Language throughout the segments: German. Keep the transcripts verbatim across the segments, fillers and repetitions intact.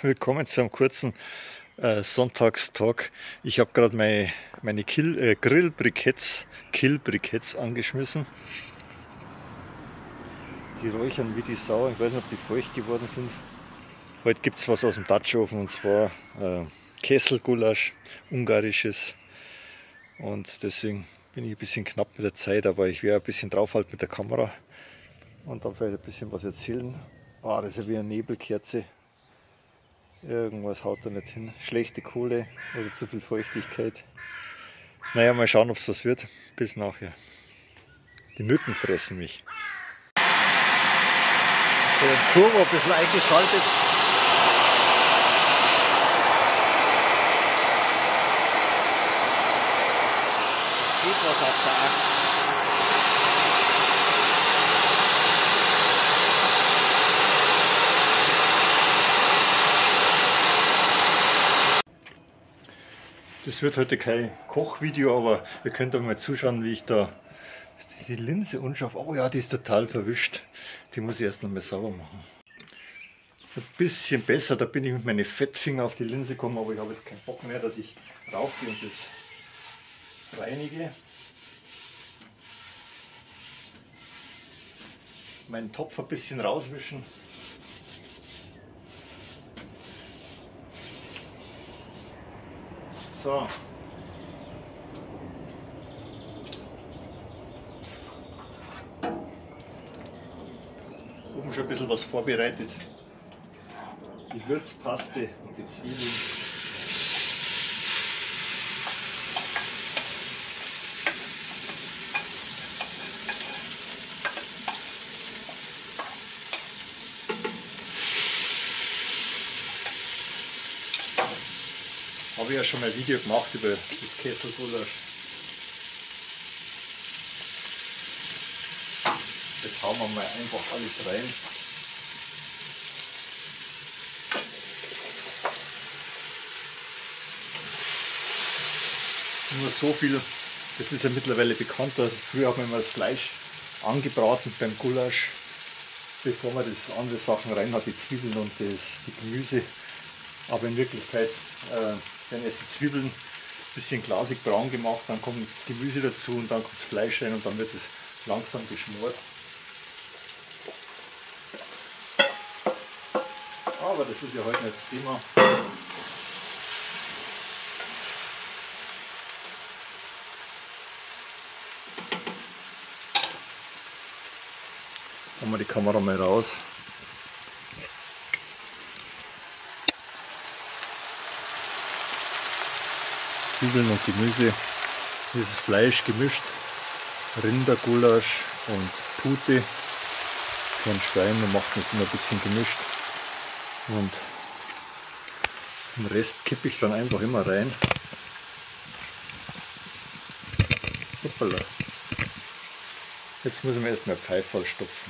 willkommen zu einem kurzen äh, Sonntagstag. Ich habe gerade meine, meine Kill, äh, Grillbriketts, Killbriketts angeschmissen. Die räuchern wie die Sau. Ich weiß nicht, ob die feucht geworden sind. Heute gibt es was aus dem Dutchofen, und zwar äh, Kesselgulasch, ungarisches. Und deswegen bin ich ein bisschen knapp mit der Zeit, aber ich werde ein bisschen draufhalten mit der Kamera und dann vielleicht ein bisschen was erzählen. Ah, das ist ja wie eine Nebelkerze. Irgendwas haut da nicht hin. Schlechte Kohle oder zu viel Feuchtigkeit. Naja, mal schauen, ob es was wird. Bis nachher. Die Mücken fressen mich. So, ein Turbo ein bisschen eingeschaltet. Es geht was auf der Achse. Das wird heute kein Kochvideo, aber ihr könnt mal zuschauen, wie ich da die Linse unscharf. Oh ja, die ist total verwischt. Die muss ich erst noch mal sauber machen. Ein bisschen besser, da bin ich mit meinen Fettfinger auf die Linse gekommen, aber ich habe jetzt keinen Bock mehr, dass ich raufgehe und das reinige. Meinen Topf ein bisschen rauswischen. So. Oben schon ein bisschen was vorbereitet. Die Würzpaste und die Zwiebeln. Habe ich ja schon mal ein Video gemacht über das Kesselgulasch. Jetzt hauen wir mal einfach alles rein. Nur so viel, das ist ja mittlerweile bekannt. Früher hat man immer das Fleisch angebraten beim Gulasch, bevor man das andere Sachen rein hat, die Zwiebeln und das, die Gemüse. Aber in Wirklichkeit äh, werden erst die Zwiebeln ein bisschen glasig braun gemacht, dann kommt das Gemüse dazu und dann kommt das Fleisch rein und dann wird es langsam geschmort. Aber das ist ja heute nicht das Thema. Holen wir die Kamera mal raus. Zwiebeln und Gemüse, dieses Fleisch gemischt, Rindergulasch und Pute, kein Schwein, wir machen es immer ein bisschen gemischt und den Rest kippe ich dann einfach immer rein. Hoppala. Jetzt muss ich mir erstmal Pfeifall stopfen.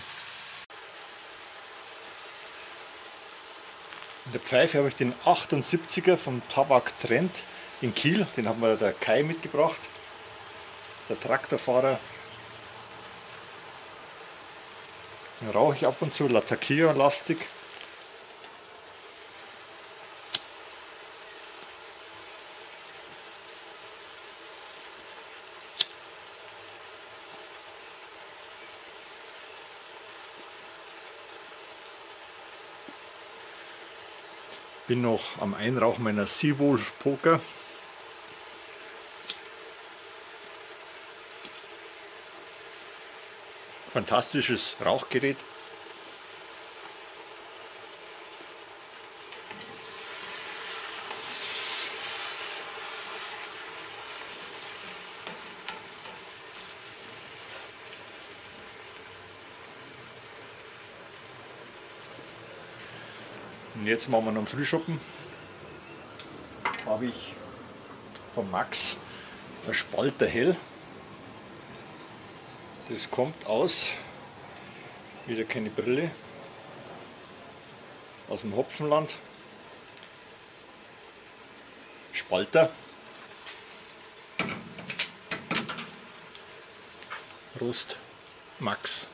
In der Pfeife habe ich den achtundsiebziger vom Tabak Trend in Kiel, den hat mir der Kai mitgebracht, der Traktorfahrer. Den rauche ich ab und zu, Latakia-lastig. Bin noch am Einrauchen meiner Seawolf Poker. Fantastisches Rauchgerät. Und jetzt machen wir noch einen Frühschoppen. Habe ich von Max ein Spalter Hell. Das kommt aus, wieder keine Brille, aus dem Hopfenland. Spalter. Prost, Max.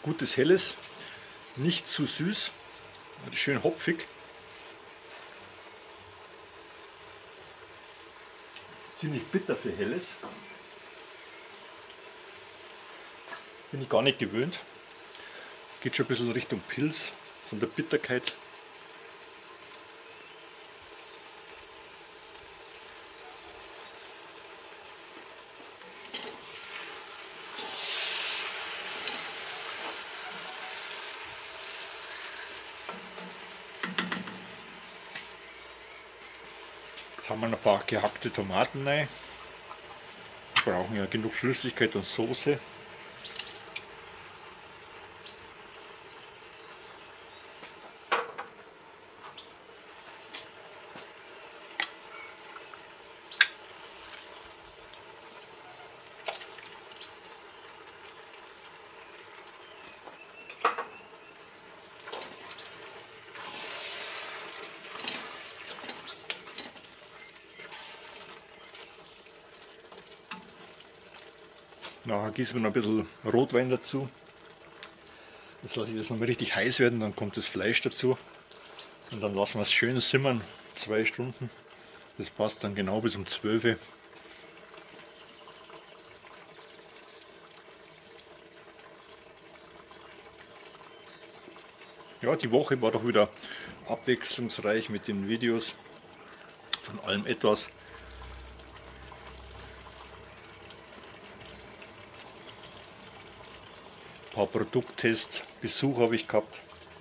gutes Helles, nicht zu süß, schön hopfig. Ziemlich bitter für Helles. Bin ich gar nicht gewöhnt. Geht schon ein bisschen Richtung Pils von der Bitterkeit. Jetzt haben wir noch ein paar gehackte Tomaten rein. Wir brauchen ja genug Flüssigkeit und Soße. Nachher gießen wir noch ein bisschen Rotwein dazu. Jetzt lasse ich das noch mal richtig heiß werden, dann kommt das Fleisch dazu. Und dann lassen wir es schön simmern, zwei Stunden. Das passt dann genau bis um zwölf Uhr. Ja, die Woche war doch wieder abwechslungsreich mit den Videos. Von allem etwas. Ein paar Produkttests, Besuch habe ich gehabt.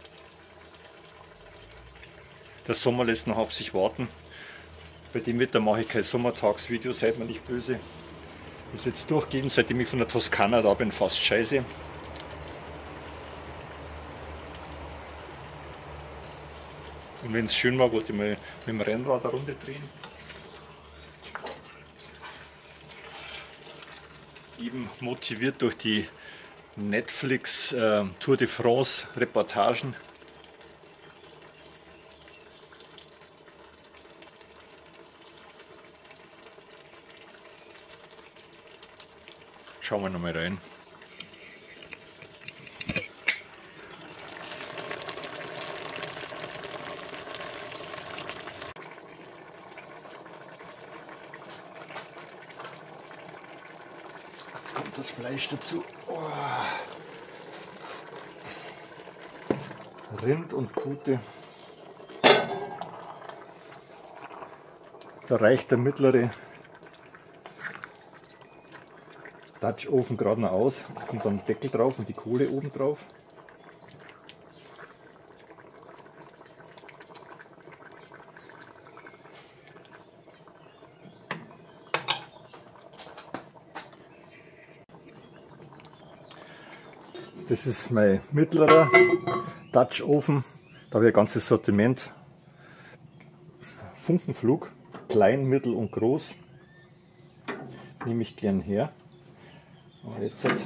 Der Sommer lässt noch auf sich warten. Bei dem Wetter mache ich kein Sommertagsvideo, seid mir nicht böse. Das ist jetzt durchgehend, seitdem ich von der Toskana da bin, fast scheiße. Und wenn es schön war, wollte ich mal mit dem Rennrad eine Runde drehen. Eben motiviert durch die Netflix äh, Tour de France Reportagen. Schauen wir noch mal rein. Jetzt kommt das Fleisch dazu. Oh. Rind und Pute. Da reicht der mittlere Dutch Ofen gerade noch aus. Es kommt dann ein Deckel drauf und die Kohle oben drauf. Das ist mein mittlerer Dutch Ofen. Da habe ich ein ganzes Sortiment. Funkenflug, klein, mittel und groß. Nehme ich gern her. Aber jetzt hat,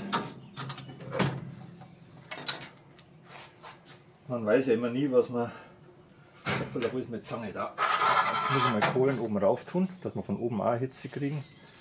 man weiß ja immer nie, was man. Da wo ist meine Zange da? Jetzt muss ich mal Kohlen oben rauf tun, dass wir von oben auch Hitze kriegen.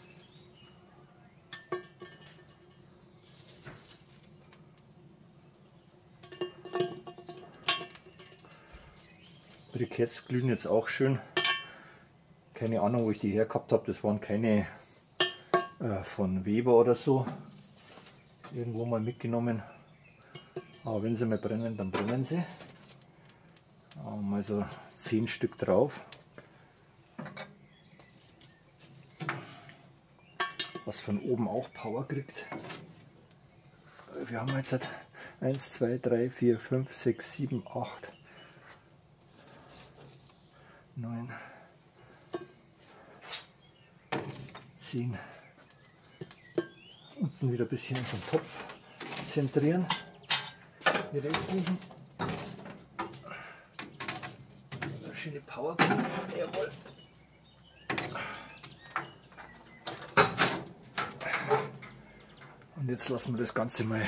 Briketts glühen jetzt auch schön. Keine Ahnung, wo ich die her gehabt habe. Das waren keine äh, von Weber oder so. Irgendwo mal mitgenommen. Aber wenn sie mal brennen, dann brennen sie. Aber mal so zehn Stück drauf. Was von oben auch Power kriegt. Wir haben jetzt eins, zwei, drei, vier, fünf, sechs, sieben, acht. neun, zehn. Unten wieder ein bisschen in den Topf zentrieren. Die restlichen. Schöne Power. Jawohl. Und jetzt lassen wir das Ganze mal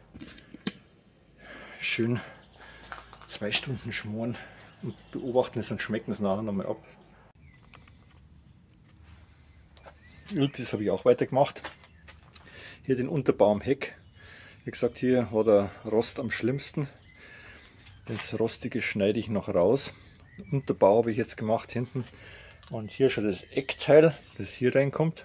schön zwei Stunden schmoren. Und beobachten es und schmecken es nachher nochmal ab. Iltis habe ich auch weitergemacht. Hier den Unterbau am Heck. Wie gesagt, hier war der Rost am schlimmsten. Das Rostige schneide ich noch raus. Unterbau habe ich jetzt gemacht hinten. Und hier schon das Eckteil, das hier reinkommt.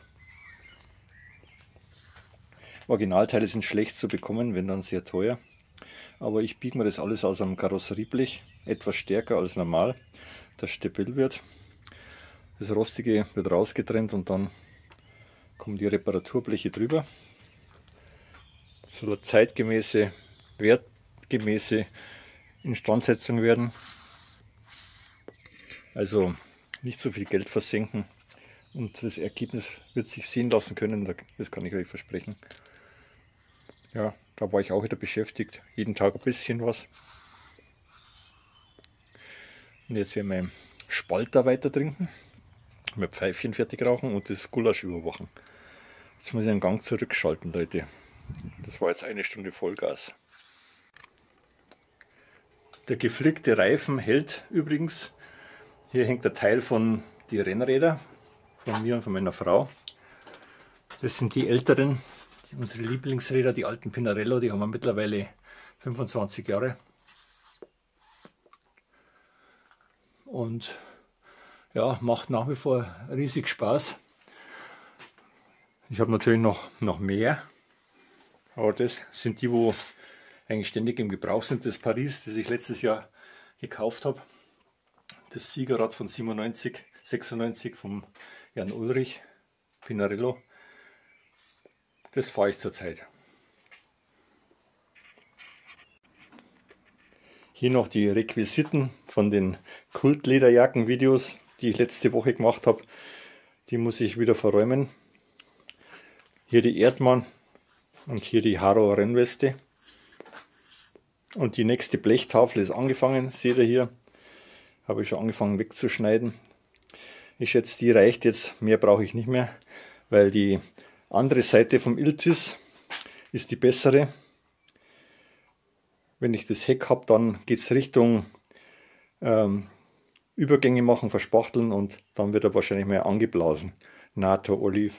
Originalteile sind schlecht zu bekommen, wenn dann sehr teuer. Aber ich biege mir das alles aus einem Karosserieblech, etwas stärker als normal, dass stabil wird. Das Rostige wird rausgetrennt und dann kommen die Reparaturbleche drüber. Soll eine zeitgemäße, wertgemäße Instandsetzung werden. Also nicht so viel Geld versenken und das Ergebnis wird sich sehen lassen können, das kann ich euch versprechen. Ja, da war ich auch wieder beschäftigt, jeden Tag ein bisschen was. Und jetzt werden wir im Spalter weiter trinken, mein Pfeifchen fertig rauchen und das Gulasch überwachen. Jetzt muss ich einen Gang zurückschalten, Leute. Das war jetzt eine Stunde Vollgas. Der geflickte Reifen hält übrigens. Hier hängt der Teil von die Rennräder von mir und von meiner Frau. Das sind die älteren, unsere Lieblingsräder, die alten Pinarello, die haben wir mittlerweile fünfundzwanzig Jahre. Und ja, macht nach wie vor riesig Spaß. Ich habe natürlich noch, noch mehr, aber das sind die, wo eigentlich ständig im Gebrauch sind. Das Paris, das ich letztes Jahr gekauft habe. Das Siegerrad von siebenundneunzig, sechsundneunzig vom Jan Ulrich, Pinarello. Das fahre ich zurzeit. Hier noch die Requisiten von den Kultlederjacken-Videos, die ich letzte Woche gemacht habe. Die muss ich wieder verräumen. Hier die Erdmann und hier die Haro Rennweste. Und die nächste Blechtafel ist angefangen, seht ihr hier. Habe ich schon angefangen wegzuschneiden. Ich schätze, die reicht jetzt, mehr brauche ich nicht mehr, weil die andere Seite vom Iltis ist die bessere. Wenn ich das Heck habe, dann geht es Richtung ähm, Übergänge machen, verspachteln und dann wird er wahrscheinlich mehr angeblasen. NATO Olive.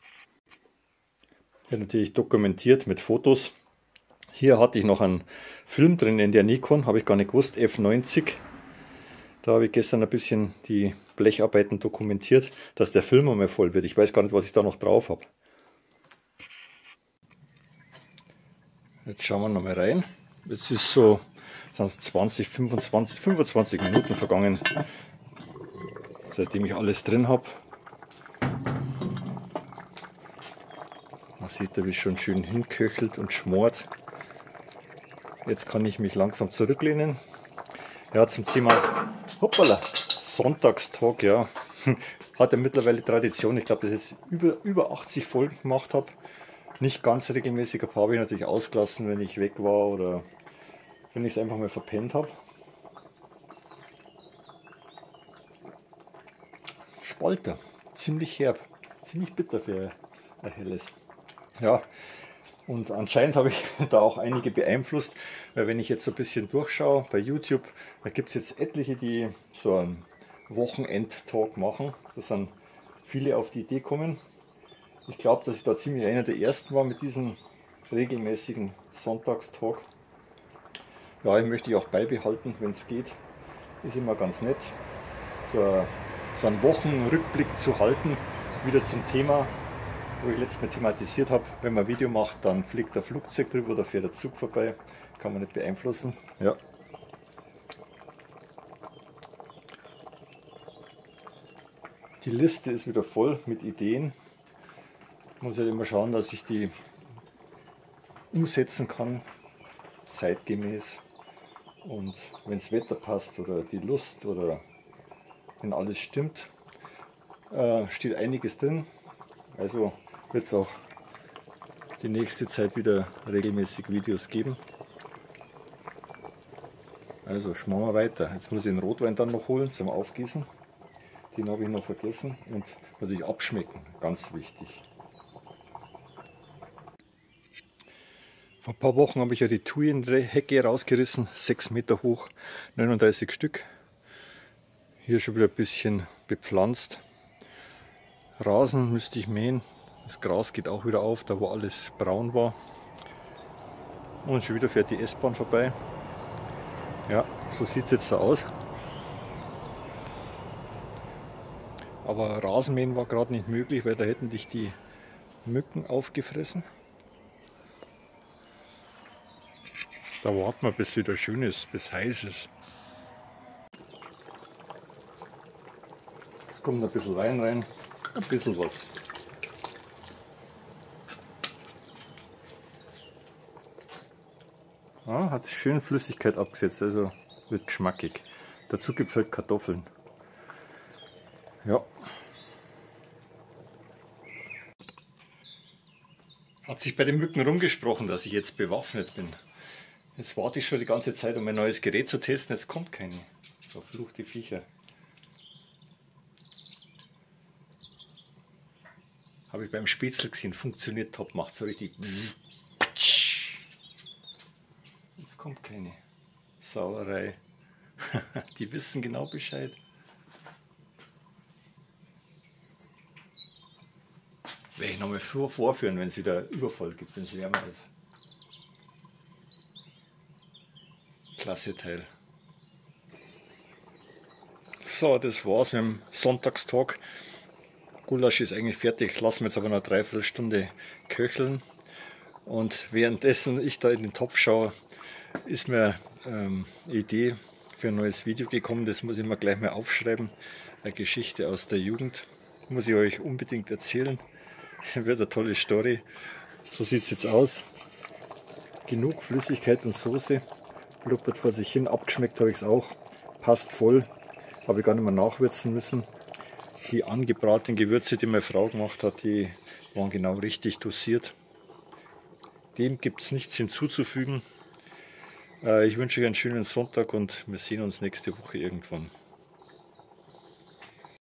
Wird natürlich dokumentiert mit Fotos. Hier hatte ich noch einen Film drin in der Nikon, habe ich gar nicht gewusst, F neunzig. Da habe ich gestern ein bisschen die Blecharbeiten dokumentiert, dass der Film einmal voll wird. Ich weiß gar nicht, was ich da noch drauf habe. Jetzt schauen wir noch mal rein. Jetzt ist so zwanzig, fünfundzwanzig, fünfundzwanzig Minuten vergangen, seitdem ich alles drin habe. Man sieht, wie es schon schön hinköchelt und schmort. Jetzt kann ich mich langsam zurücklehnen. Ja, zum Thema hoppala, Sonntagstag, ja, hat ja mittlerweile Tradition. Ich glaube, dass ich über, über achtzig Folgen gemacht habe. Nicht ganz regelmäßig, ein paar habe ich natürlich ausgelassen, wenn ich weg war oder wenn ich es einfach mal verpennt habe. Spalter, ziemlich herb, ziemlich bitter für ein helles. Ja, und anscheinend habe ich da auch einige beeinflusst, weil wenn ich jetzt so ein bisschen durchschaue bei YouTube, da gibt es jetzt etliche, die so einen Wochenend-Talk machen. Da sind viele auf die Idee kommen. Ich glaube, dass ich da ziemlich einer der ersten war mit diesem regelmäßigen Sonntagstalk. Ja, ich möchte ich auch beibehalten, wenn es geht. Ist immer ganz nett, so, so einen Wochenrückblick zu halten, wieder zum Thema, wo ich letztes Mal thematisiert habe. Wenn man ein Video macht, dann fliegt der Flugzeug drüber oder fährt der Zug vorbei. Kann man nicht beeinflussen. Ja. Die Liste ist wieder voll mit Ideen. Ich muss halt immer schauen, dass ich die umsetzen kann, zeitgemäß. Und wenn das Wetter passt oder die Lust oder wenn alles stimmt, äh, steht einiges drin. Also wird es auch die nächste Zeit wieder regelmäßig Videos geben. Also schmauen wir weiter. Jetzt muss ich den Rotwein dann noch holen zum Aufgießen. Den habe ich noch vergessen. Und natürlich abschmecken, ganz wichtig. Vor ein paar Wochen habe ich ja die Thujenhecke rausgerissen, sechs Meter hoch, neununddreißig Stück. Hier schon wieder ein bisschen bepflanzt. Rasen müsste ich mähen. Das Gras geht auch wieder auf, da wo alles braun war. Und schon wieder fährt die S-Bahn vorbei. Ja, so sieht es jetzt da aus. Aber Rasenmähen war gerade nicht möglich, weil da hätten dich die Mücken aufgefressen. Da warten wir, bis es wieder schön ist, bis heiß ist. Jetzt kommt ein bisschen Wein rein, ein bisschen was. Ja, hat schön Flüssigkeit abgesetzt, also wird geschmackig. Dazu gibt es halt Kartoffeln. Ja. Hat sich bei den Mücken rumgesprochen, dass ich jetzt bewaffnet bin. Jetzt warte ich schon die ganze Zeit, um mein neues Gerät zu testen. Jetzt kommt keine. Verfluchte Viecher. Habe ich beim Spätzle gesehen. Funktioniert top. Macht so richtig. Jetzt kommt keine. Sauerei. Die wissen genau Bescheid. Werde ich nochmal vorführen, wenn es wieder Überfall gibt, wenn es wärmer ist. Klasse Teil. So, das war's mit dem Sonntagstag. Gulasch ist eigentlich fertig, lassen wir jetzt aber noch eine Dreiviertelstunde köcheln. Und währenddessen ich da in den Topf schaue, ist mir ähm, eine Idee für ein neues Video gekommen. Das muss ich mir gleich mal aufschreiben. Eine Geschichte aus der Jugend. Muss ich euch unbedingt erzählen. Wird eine tolle Story. So sieht es jetzt aus. Genug Flüssigkeit und Soße. Blubbert vor sich hin. Abgeschmeckt habe ich es auch. Passt voll. Habe ich gar nicht mehr nachwürzen müssen. Die angebratenen Gewürze, die meine Frau gemacht hat, die waren genau richtig dosiert. Dem gibt es nichts hinzuzufügen. Ich wünsche euch einen schönen Sonntag und wir sehen uns nächste Woche irgendwann.